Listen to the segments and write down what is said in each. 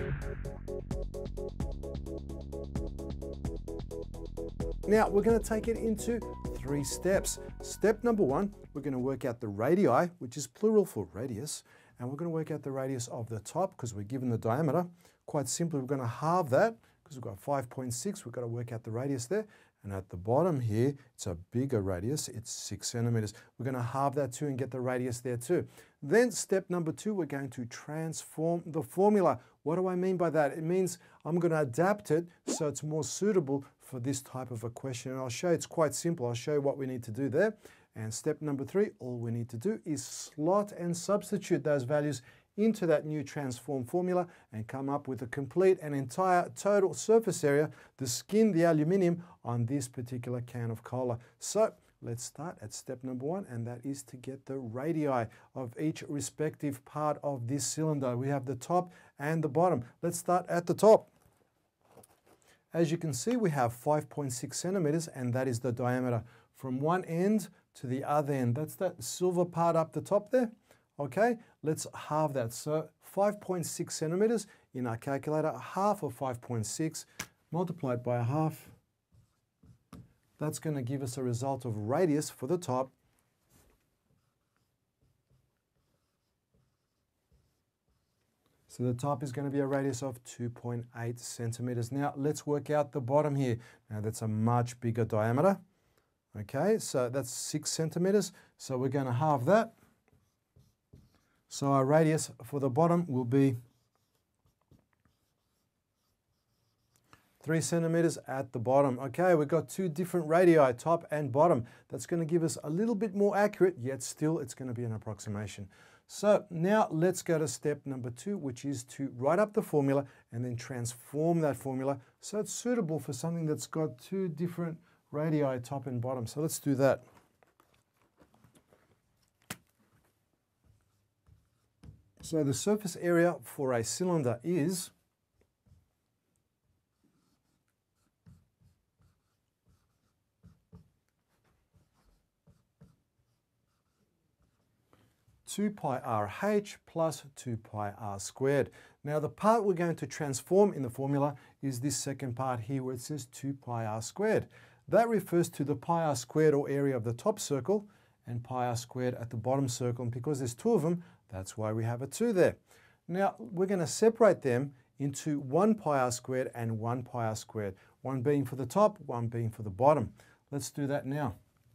Now we're going to take it into 3 steps. Step number 1, we're going to work out the radii, which is plural for radius, and we're going to work out the radius of the top because we're given the diameter. Quite simply, we're going to halve that because we've got 5.6. We've got to work out the radius there. And at the bottom here, it's a bigger radius. It's 6 centimeters. We're going to halve that too and get the radius there too. Then step number 2, we're going to transform the formula. What do I mean by that? It means I'm going to adapt it so it's more suitable for this type of a question. And I'll show you, it's quite simple. I'll show you what we need to do there. And step number 3, all we need to do is slot and substitute those values into that new transform formula and come up with a complete and entire total surface area, the skin, the aluminium, on this particular can of cola. So let's start at step number 1, and that is to get the radii of each respective part of this cylinder. We have the top and the bottom. Let's start at the top. As you can see, we have 5.6 centimeters, and that is the diameter from one end to the other end. That's that silver part up the top there. Okay, let's halve that. So 5.6 centimeters in our calculator, half of 5.6 multiplied by a half. That's going to give us a result of radius for the top. So the top is going to be a radius of 2.8 centimeters. Now let's work out the bottom here. Now that's a much bigger diameter. Okay, so that's 6 centimeters. So we're going to halve that. So our radius for the bottom will be 3 centimeters at the bottom. Okay, we've got 2 different radii, top and bottom. That's going to give us a little bit more accurate, yet still it's going to be an approximation. So now let's go to step number 2, which is to write up the formula and then transform that formula so it's suitable for something that's got 2 different radii, top and bottom. So let's do that. So the surface area for a cylinder is 2 pi RH plus 2 pi r squared. Now the part we're going to transform in the formula is this second part here where it says 2 pi r squared. That refers to the pi r squared, or area of the top circle, and pi r squared at the bottom circle. And because there's 2 of them, that's why we have a 2 there. Now we're going to separate them into 1 pi r squared and 1 pi r squared. One being for the top, one being for the bottom. Let's do that now.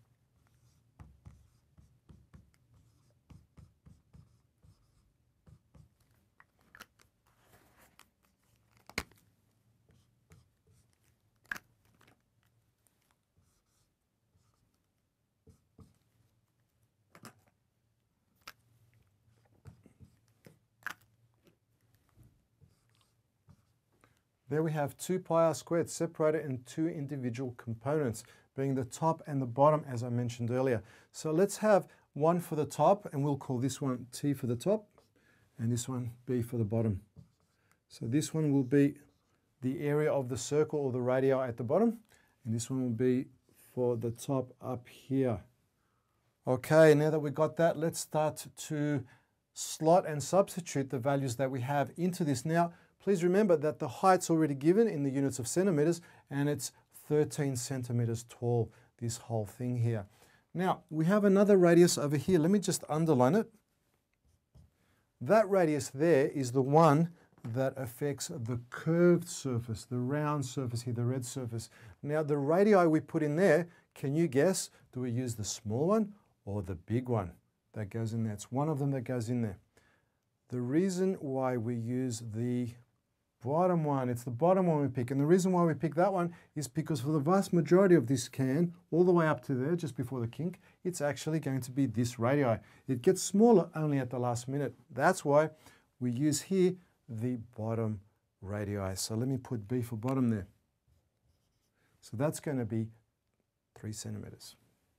There we have 2 pi r squared separated in 2 individual components, being the top and the bottom, as I mentioned earlier. So let's have one for the top, and we'll call this one T for the top, and this one B for the bottom. So this one will be the area of the circle, or the radii at the bottom, and this one will be for the top up here. Okay, now that we've got that, let's start to slot and substitute the values that we have into this. Now, please remember that the height's already given in the units of centimeters, and it's 13 centimeters tall, this whole thing here. Now, we have another radius over here. Let me just underline it. That radius there is the one that affects the curved surface, the round surface here, the red surface. Now, the radii we put in there, can you guess? Do we use the small one or the big one that goes in there? It's one of them that goes in there. The reason why we use the bottom one, it's the bottom one we pick, and the reason why we pick that one is because for the vast majority of this can, all the way up to there, just before the kink, it's actually going to be this radii. It gets smaller only at the last minute. That's why we use here the bottom radii. So let me put B for bottom there. So that's going to be 3 centimeters.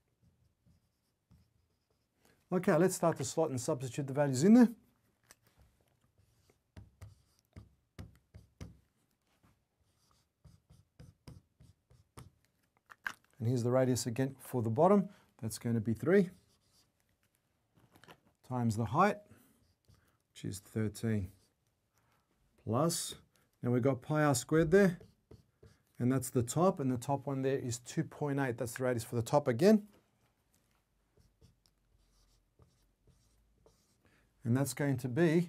Okay, let's start to slot and substitute the values in there. And here's the radius again for the bottom. That's going to be 3 times the height, which is 13, plus Now we've got pi r squared there, and that's the top, and the top one there is 2.8. That's the radius for the top again. And that's going to be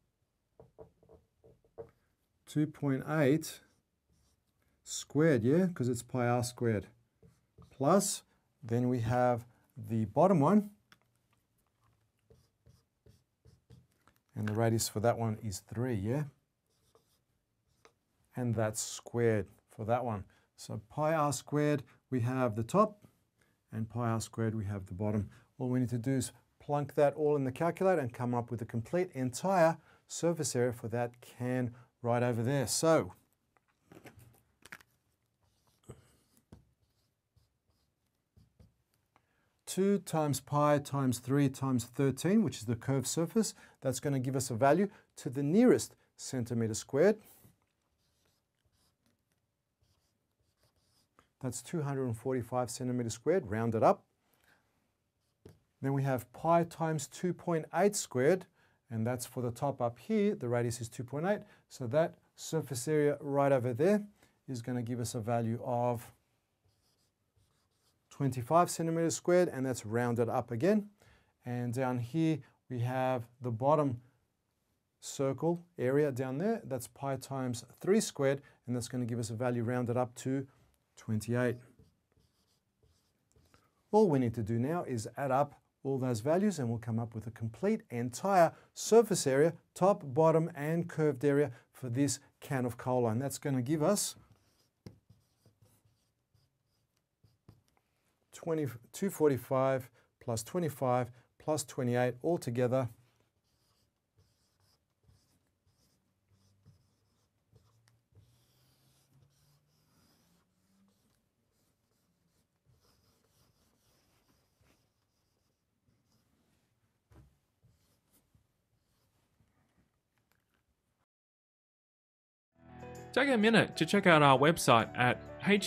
2.8 squared, yeah, because it's pi r squared. Plus, then we have the bottom one, and the radius for that one is 3, yeah? And that's squared for that one. So pi r squared, we have the top, and pi r squared, we have the bottom. All we need to do is plunk that all in the calculator and come up with a complete entire surface area for that can right over there. So, two times pi times 3 times 13, which is the curved surface, that's going to give us a value to the nearest centimetre squared. That's 245 centimetres squared, rounded up. Then we have pi times 2.8 squared, and that's for the top up here. The radius is 2.8, so that surface area right over there is going to give us a value of 25 centimetres squared, and that's rounded up again. And down here we have the bottom circle area down there. That's pi times 3 squared, and that's going to give us a value rounded up to 28. All we need to do now is add up all those values, and we'll come up with a complete entire surface area, top, bottom, and curved area for this can of cola. And that's going to give us 245 plus 25 plus 28 altogether. Take a minute to check out our website at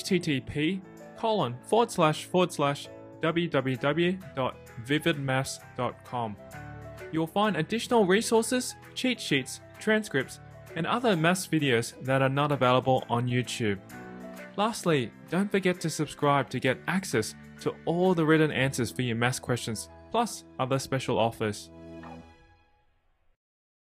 http://www.vividmaths.com. You'll find additional resources, cheat sheets, transcripts, and other maths videos that are not available on YouTube. Lastly, don't forget to subscribe to get access to all the written answers for your maths questions, plus other special offers.